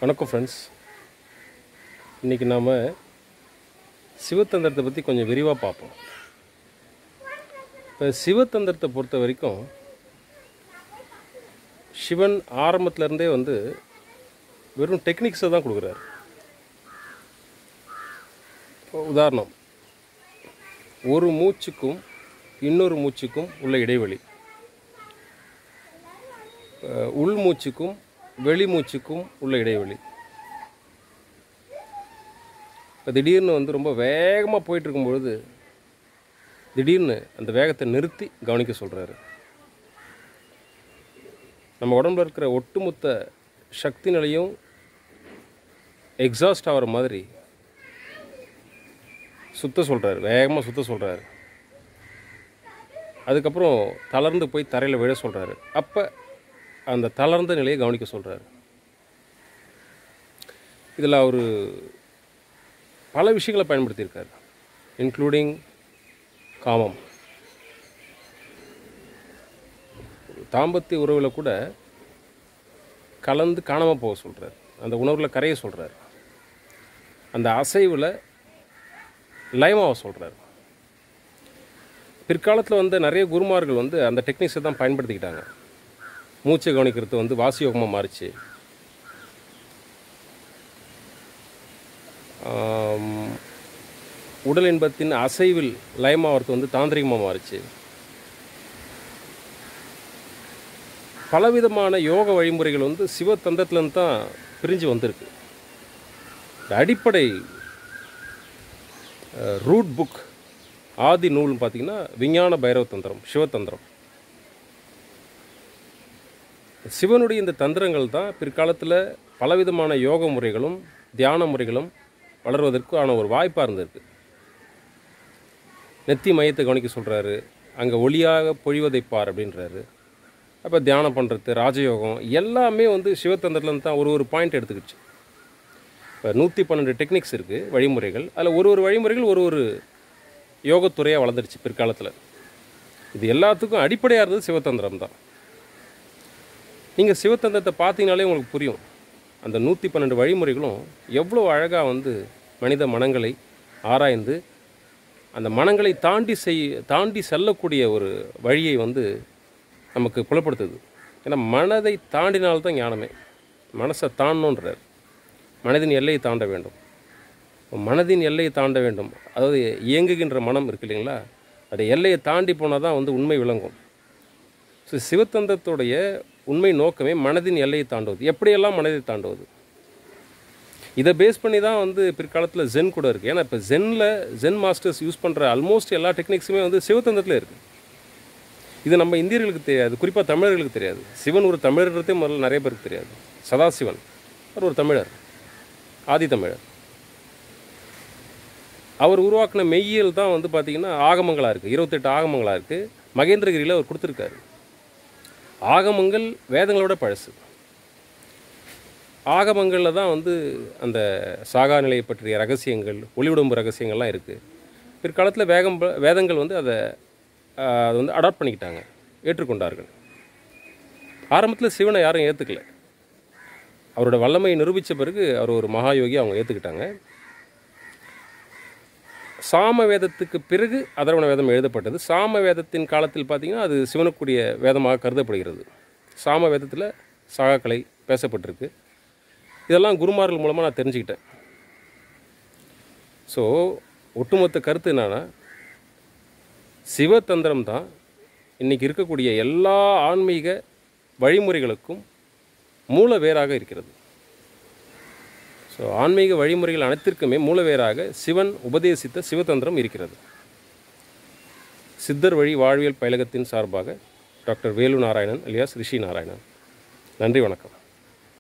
வணக்கம் ஃப்ரெண்ட்ஸ். இன்றைக்கி நாம் சிவத்தந்திரத்தை பற்றி கொஞ்சம் விரிவாக பார்ப்போம். இப்போ சிவத்தந்திரத்தை பொறுத்த வரைக்கும் சிவன் ஆரம்பத்திலேருந்தே வெறும் டெக்னிக்ஸை தான் கொடுக்குறாரு. உதாரணம், ஒரு மூச்சுக்கும் இன்னொரு மூச்சுக்கும் உள்ள இடைவெளி, உள் மூச்சுக்கும் வெளி மூச்சுக்கும் உள்ள இடைவெளி. இப்போ திடீர்னு ரொம்ப வேகமாக போயிட்டுருக்கும்பொழுது திடீர்னு அந்த வேகத்தை நிறுத்தி கவனிக்க சொல்கிறாரு. நம்ம உடம்புல இருக்கிற ஒட்டுமொத்த சக்தி நிலையும் எக்ஸாஸ்ட் ஆகிற மாதிரி சுத்த சொல்கிறாரு, வேகமாக சுத்த சொல்கிறாரு. அதுக்கப்புறம் தளர்ந்து போய் தரையில் விழ சொல்கிறாரு. அப்போ அந்த தளர்ந்த நிலையை கவனிக்க சொல்கிறாரு. இதில் அவர் பல விஷயங்களை பயன்படுத்தியிருக்கார், இன்க்ளூடிங் காமம். தாம்பத்திய உறவில் கூட கலந்து காணாமல் போக சொல்கிறார், அந்த உணர்வில் கரைய சொல்கிறார், அந்த அசைவில் லயமாக சொல்கிறார். பிற்காலத்தில் நிறைய குருமார்கள் அந்த டெக்னிக்ஸை தான் பயன்படுத்திக்கிட்டாங்க. மூச்சை கவனிக்கிறது வாசியோகமாக மாறிச்சு. உடல் இன்பத்தின் அசைவில் லயமாகிறது தாந்திரிகமாக மாறிச்சு. பலவிதமான யோக வழிமுறைகள் சிவத்தந்திரத்துலேருந்து தான் பிரிஞ்சு வந்திருக்கு. அடிப்படை ரூட் புக், ஆதி நூல்னு பார்த்திங்கன்னா விஞ்ஞான பைரவ தந்திரம், சிவத்தந்திரம். சிவனுடைய இந்த தந்திரங்கள் தான் பிற்காலத்தில் பலவிதமான யோக முறைகளும் தியான முறைகளும் வளர்வதற்கான ஒரு வாய்ப்பாக இருந்திருக்கு. நெத்தி மையத்தை கவனிக்க சொல்கிறாரு, அங்கே ஒளியாக பொழிவதை பார் அப்படின்றாரு. அப்போ தியானம் பண்ணுறது, ராஜயோகம் எல்லாமே சிவத்தந்திரத்துலேருந்து தான் ஒரு பாயிண்ட் எடுத்துக்கிச்சு. இப்போ 112 டெக்னிக்ஸ் இருக்குது, வழிமுறைகள். அதில் ஒரு வழிமுறைகள் ஒரு யோகத்துறையாக வளர்ந்துருச்சு பிற்காலத்தில். இது எல்லாத்துக்கும் அடிப்படையாக இருந்தது சிவத்தந்திரம் தான். நீங்கள் சிவத்தந்திரத்தை பார்த்தீங்கனாலே உங்களுக்கு புரியும், அந்த 112 வழிமுறைகளும் எவ்வளோ அழகாக மனித மனங்களை ஆராய்ந்து அந்த மனங்களை தாண்டி செல்லக்கூடிய ஒரு வழியை நமக்கு புலப்படுத்துது. ஏன்னா மனதை தாண்டினால்தான் ஞானமே. மனசை தாண்டணுன்றார், மனதின் எல்லையை தாண்ட வேண்டும். மனதின் எல்லையை தாண்ட வேண்டும், அதாவது இயங்குகின்ற மனம் இருக்கு இல்லைங்களா, அது எல்லையை தாண்டி போனால் தான் உண்மை விளங்கும். ஸோ சிவத்தந்திரத்துடைய உண்மை நோக்கமே மனதின் எல்லையை தாண்டுவது. எப்படியெல்லாம் மனதை தாண்டுவது, இதை பேஸ் பண்ணி தான் பிற்காலத்தில் ஜென் கூட இருக்குது. ஏன்னா இப்போ ஜென் மாஸ்டர்ஸ் யூஸ் பண்ணுற ஆல்மோஸ்ட் எல்லா டெக்னிக்ஸுமே சிவத்தந்திரத்தில் இருக்குது. இது நம்ம இந்தியர்களுக்கு தெரியாது, குறிப்பாக தமிழர்களுக்கு தெரியாது. சிவன் ஒரு தமிழர்ன்றதே முதல்ல நிறைய பேருக்கு தெரியாது. சதாசிவன் அவர் ஒரு தமிழர், ஆதி தமிழர். அவர் உருவாக்கின மெய்யியல் தான் பார்த்திங்கன்னா ஆகமங்களாக இருக்குது, 28 ஆகமங்களாக இருக்குது. மகேந்திரகிரியில் அவர் கொடுத்துருக்காரு. ஆகமங்கள் வேதங்களோட பழசு. ஆகமங்களில் தான் அந்த சாகா நிலையை பற்றிய ரகசியங்கள், ஒளிவுடம்பு ரகசியங்கள்லாம் இருக்குது. பிற்காலத்தில் வேதங்கள் அதை அடாப்ட் பண்ணிக்கிட்டாங்க, ஏற்றுக்கொண்டார்கள். ஆரம்பத்தில் சிவனை யாரும் ஏற்றுக்கல. அவரோட வல்லமையை நிரூபித்த பிறகு அவர் ஒரு மகாயோகி, அவங்க ஏற்றுக்கிட்டாங்க. சாம வேதத்துக்கு பிறகு அதர்வண வேதம் எழுதப்பட்டது. சாம வேதத்தின் காலத்தில் பார்த்திங்கன்னா அது சிவனுக்குரிய வேதமாக கருதப்படுகிறது. சாம வேதத்தில் சாகாக்கலை பேசப்பட்டிருக்கு. இதெல்லாம் குருமார்கள் மூலமாக நான் தெரிஞ்சுக்கிட்டேன். ஸோ ஒட்டுமொத்த கருத்து என்னென்னா, சிவத்தந்திரம் தான் இன்றைக்கி இருக்கக்கூடிய எல்லா ஆன்மீக வழிமுறைகளுக்கும் மூல வேராக இருக்கிறது. ஸோ ஆன்மீக வழிமுறைகள் அனைத்திற்குமே மூலவேராக சிவன் உபதேசித்த சிவத்தந்திரம் இருக்கிறது. சித்தர் வழி வாழ்வியல் பயிலகத்தின் சார்பாக டாக்டர் வேலு நாராயணன் அலியாஸ் ரிஷி நாராயணன். நன்றி, வணக்கம்.